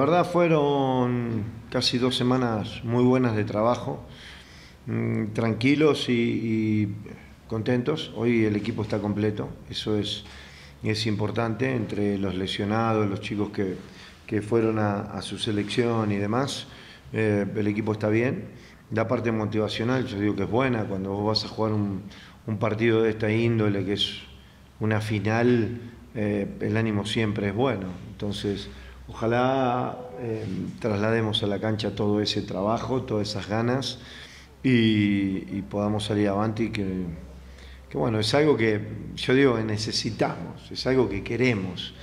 La verdad fueron casi 2 semanas muy buenas de trabajo, tranquilos y contentos. Hoy el equipo está completo, eso es importante, entre los lesionados, los chicos que fueron a su selección y demás. El equipo está bien. La parte motivacional yo digo que es buena, cuando vos vas a jugar un partido de esta índole, que es una final, el ánimo siempre es bueno. Entonces ojalá traslademos a la cancha todo ese trabajo, todas esas ganas y podamos salir adelante, y que bueno, es algo que yo digo que necesitamos, es algo que queremos,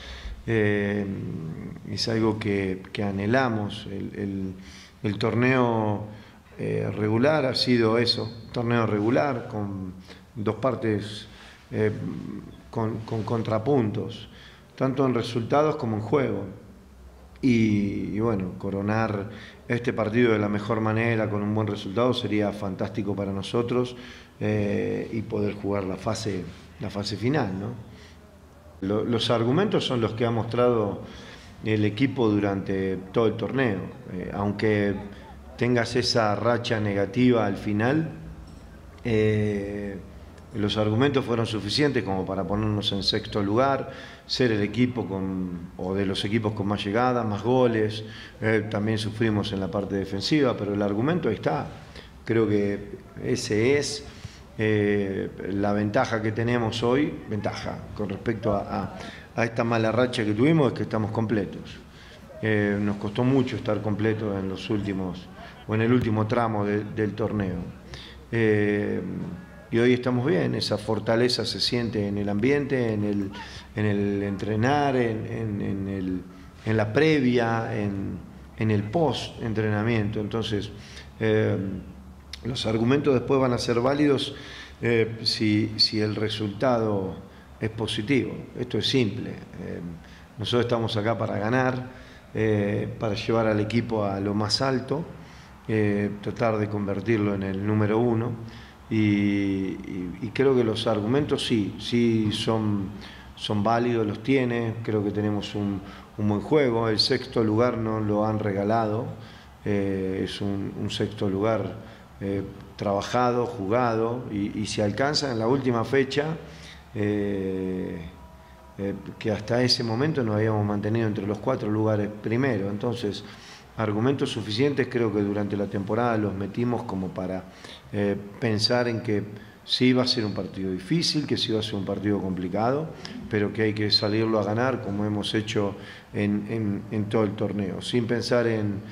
es algo que anhelamos. El torneo regular ha sido eso, torneo regular con dos partes con contrapuntos, tanto en resultados como en juego. Y bueno, coronar este partido de la mejor manera, con un buen resultado, sería fantástico para nosotros, y poder jugar la fase final, ¿no? Los argumentos son los que ha mostrado el equipo durante todo el torneo. Aunque tengas esa racha negativa al final, los argumentos fueron suficientes como para ponernos en sexto lugar, ser el equipo o de los equipos con más llegadas, más goles. También sufrimos en la parte defensiva, pero el argumento ahí está. Creo que ese es la ventaja que tenemos hoy, ventaja con respecto a esta mala racha que tuvimos, es que estamos completos. Nos costó mucho estar completos en los últimos, o en el último tramo del torneo. Y hoy estamos bien, esa fortaleza se siente en el ambiente, en el entrenar, en la previa, en el post-entrenamiento. Entonces, los argumentos después van a ser válidos si el resultado es positivo. Esto es simple. Nosotros estamos acá para ganar, para llevar al equipo a lo más alto, tratar de convertirlo en el número uno. Y creo que los argumentos sí son válidos, los tiene. Creo que tenemos un buen juego. El sexto lugar no lo han regalado, es un sexto lugar trabajado, jugado, y se alcanza en la última fecha, que hasta ese momento nos habíamos mantenido entre los 4 lugares primero. Entonces, argumentos suficientes creo que durante la temporada los metimos como para pensar en que sí va a ser un partido difícil, que sí va a ser un partido complicado, pero que hay que salirlo a ganar, como hemos hecho en todo el torneo, sin pensar en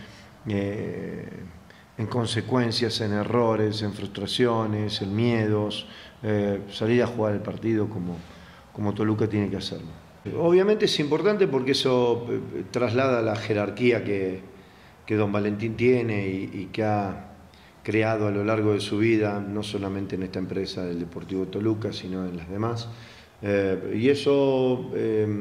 consecuencias, en errores, en frustraciones, en miedos. Salir a jugar el partido como Toluca tiene que hacerlo. Obviamente es importante porque eso traslada la jerarquía que don Valentín tiene y que ha creado a lo largo de su vida, no solamente en esta empresa del Deportivo Toluca, sino en las demás. Y eso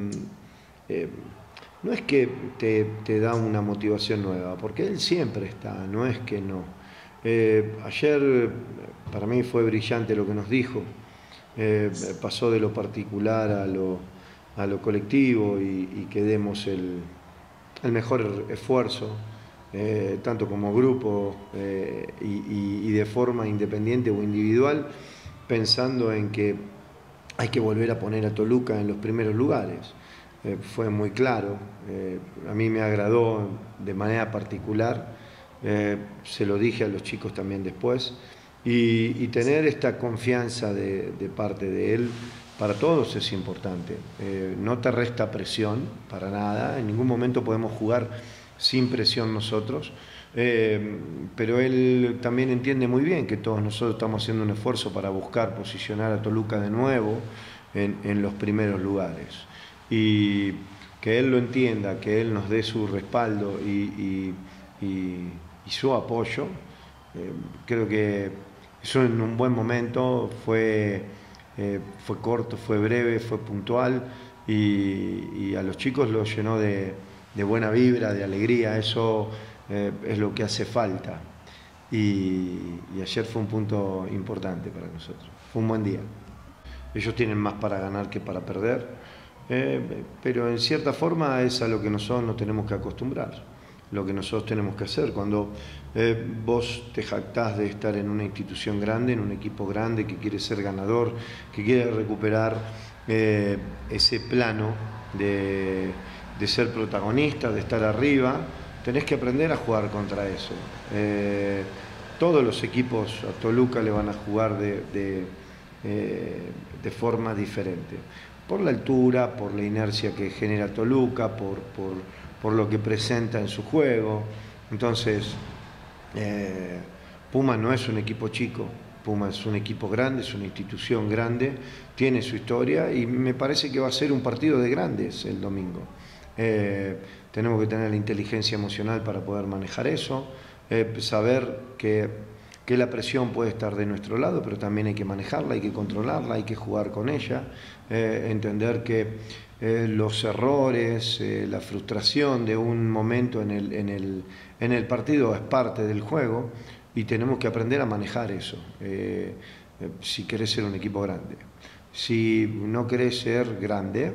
no es que te da una motivación nueva, porque él siempre está, no es que no. Ayer para mí fue brillante lo que nos dijo. Pasó de lo particular a lo colectivo, y que demos el mejor esfuerzo, tanto como grupo y de forma independiente o individual, pensando en que hay que volver a poner a Toluca en los primeros lugares. Fue muy claro, a mí me agradó de manera particular, se lo dije a los chicos también después, y tener esta confianza de parte de él para todos es importante. No te resta presión para nada, en ningún momento podemos jugar sin presión nosotros, pero él también entiende muy bien que todos nosotros estamos haciendo un esfuerzo para buscar posicionar a Toluca de nuevo en los primeros lugares, y que él lo entienda, que él nos dé su respaldo y su apoyo. Creo que eso en un buen momento fue corto, fue breve, fue puntual, y a los chicos los llenó de buena vibra, de alegría. Eso es lo que hace falta, y ayer fue un punto importante para nosotros, fue un buen día. Ellos tienen más para ganar que para perder, pero en cierta forma es a lo que nosotros nos tenemos que acostumbrar. lo que nosotros tenemos que hacer. Cuando vos te jactás de estar en una institución grande, en un equipo grande que quiere ser ganador, que quiere recuperar ese plano de ser protagonista, de estar arriba, tenés que aprender a jugar contra eso. Todos los equipos a Toluca le van a jugar de forma diferente, por la altura, por la inercia que genera Toluca, por lo que presenta en su juego. Entonces, Puma no es un equipo chico, Puma es un equipo grande, es una institución grande, tiene su historia y me parece que va a ser un partido de grandes el domingo. Tenemos que tener la inteligencia emocional para poder manejar eso, saber que la presión puede estar de nuestro lado, pero también hay que manejarla, hay que controlarla, hay que jugar con ella, entender que los errores, la frustración de un momento en el partido es parte del juego y tenemos que aprender a manejar eso, si querés ser un equipo grande. Si no querés ser grande,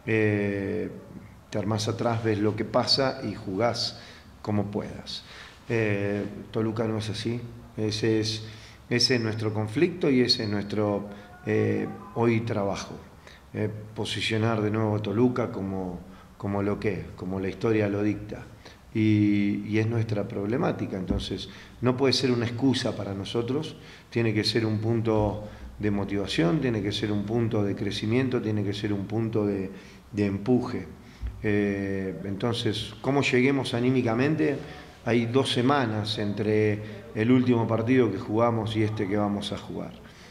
te armás atrás, ves lo que pasa y jugás como puedas. Toluca no es así. Ese es nuestro conflicto y ese es nuestro hoy trabajo. Posicionar de nuevo a Toluca como lo que es, como la historia lo dicta. Y es nuestra problemática. Entonces, no puede ser una excusa para nosotros, tiene que ser un punto de motivación, tiene que ser un punto de crecimiento, tiene que ser un punto de empuje. Entonces, ¿cómo lleguemos anímicamente? Hay 2 semanas entre el último partido que jugamos y este que vamos a jugar.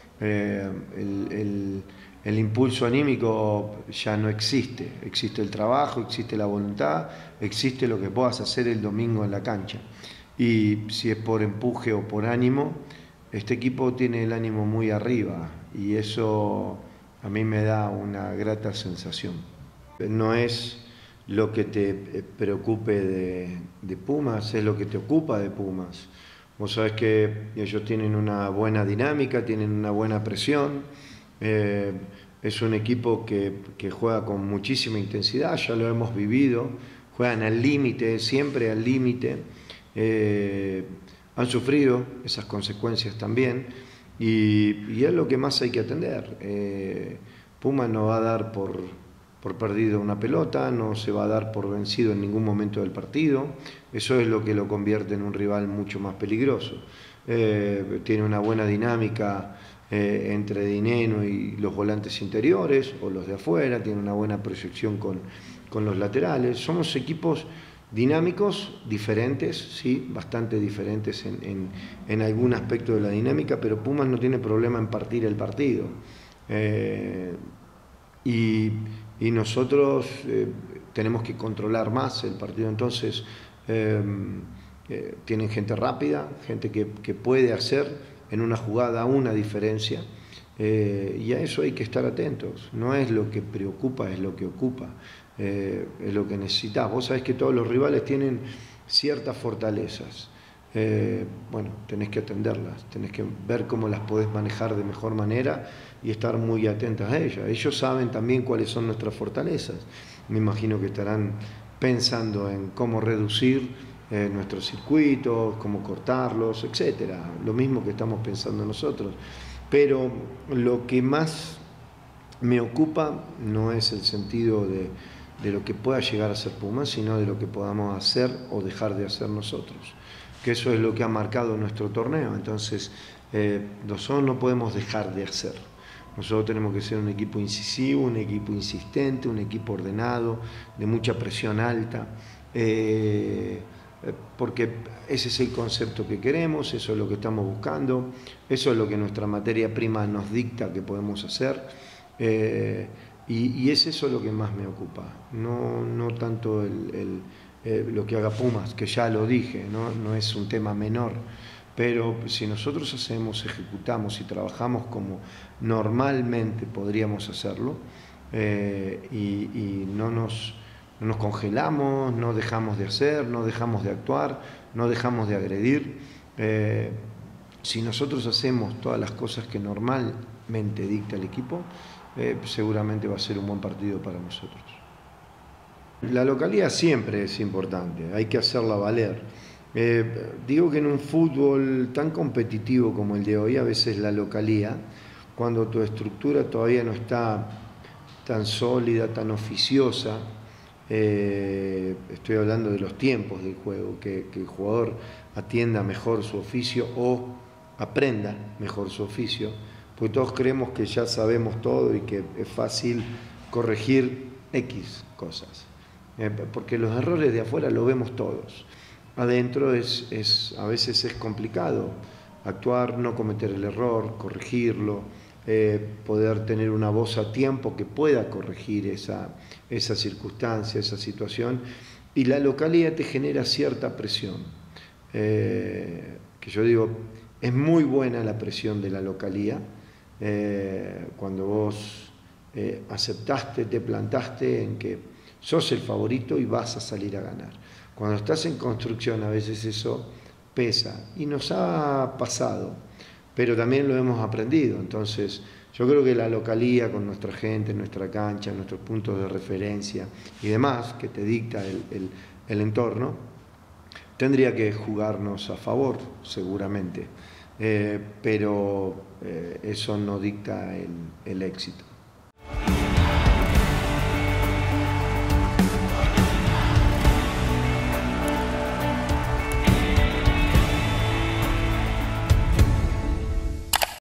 El impulso anímico ya no existe. Existe el trabajo, existe la voluntad, existe lo que puedas hacer el domingo en la cancha. Y si es por empuje o por ánimo, este equipo tiene el ánimo muy arriba y eso a mí me da una grata sensación. No es lo que te preocupe de Pumas, es lo que te ocupa de Pumas. Vos sabés que ellos tienen una buena dinámica, tienen una buena presión, es un equipo que juega con muchísima intensidad, ya lo hemos vivido, juegan al límite, siempre al límite, han sufrido esas consecuencias también y es lo que más hay que atender. Pumas no va a dar por perdido una pelota, no se va a dar por vencido en ningún momento del partido, eso es lo que lo convierte en un rival mucho más peligroso. Tiene una buena dinámica entre Dineno y los volantes interiores o los de afuera, tiene una buena proyección con los laterales. Somos equipos dinámicos, diferentes, sí, bastante diferentes en algún aspecto de la dinámica, pero Pumas no tiene problema en partir el partido. Y nosotros tenemos que controlar más el partido. Entonces tienen gente rápida, gente que puede hacer en una jugada una diferencia, y a eso hay que estar atentos. No es lo que preocupa, es lo que ocupa, es lo que necesitas. Vos sabés que todos los rivales tienen ciertas fortalezas. Bueno, tenés que atenderlas, tenés que ver cómo las podés manejar de mejor manera y estar muy atentas a ellas. Ellos saben también cuáles son nuestras fortalezas. Me imagino que estarán pensando en cómo reducir nuestros circuitos, cómo cortarlos, etcétera. Lo mismo que estamos pensando nosotros. Pero lo que más me ocupa no es el sentido de lo que pueda llegar a ser Pumas, sino de lo que podamos hacer o dejar de hacer nosotros, que eso es lo que ha marcado nuestro torneo. Entonces, nosotros no podemos dejar de hacer. Nosotros tenemos que ser un equipo incisivo, un equipo insistente, un equipo ordenado, de mucha presión alta, porque ese es el concepto que queremos, eso es lo que estamos buscando, eso es lo que nuestra materia prima nos dicta que podemos hacer, y es eso lo que más me ocupa, no tanto lo que haga Pumas, que ya lo dije, no es un tema menor, pero si nosotros hacemos, ejecutamos y trabajamos como normalmente podríamos hacerlo, y no nos congelamos, no dejamos de hacer, no dejamos de actuar, no dejamos de agredir, si nosotros hacemos todas las cosas que normalmente dicta el equipo, seguramente va a ser un buen partido para nosotros. La localidad siempre es importante, hay que hacerla valer. Digo que en un fútbol tan competitivo como el de hoy, a veces la localía, cuando tu estructura todavía no está tan sólida, tan oficiosa, estoy hablando de los tiempos del juego, que el jugador atienda mejor su oficio o aprenda mejor su oficio, porque todos creemos que ya sabemos todo y que es fácil corregir X cosas, porque los errores de afuera los vemos todos. Adentro a veces es complicado actuar, no cometer el error, corregirlo, poder tener una voz a tiempo que pueda corregir esa circunstancia, esa situación, y la localidad te genera cierta presión, que yo digo, es muy buena la presión de la localía, cuando vos aceptaste, te plantaste en que sos el favorito y vas a salir a ganar. Cuando estás en construcción a veces eso pesa y nos ha pasado, pero también lo hemos aprendido. Entonces yo creo que la localía con nuestra gente, nuestra cancha, nuestros puntos de referencia y demás que te dicta el entorno, tendría que jugarnos a favor seguramente, pero eso no dicta el éxito.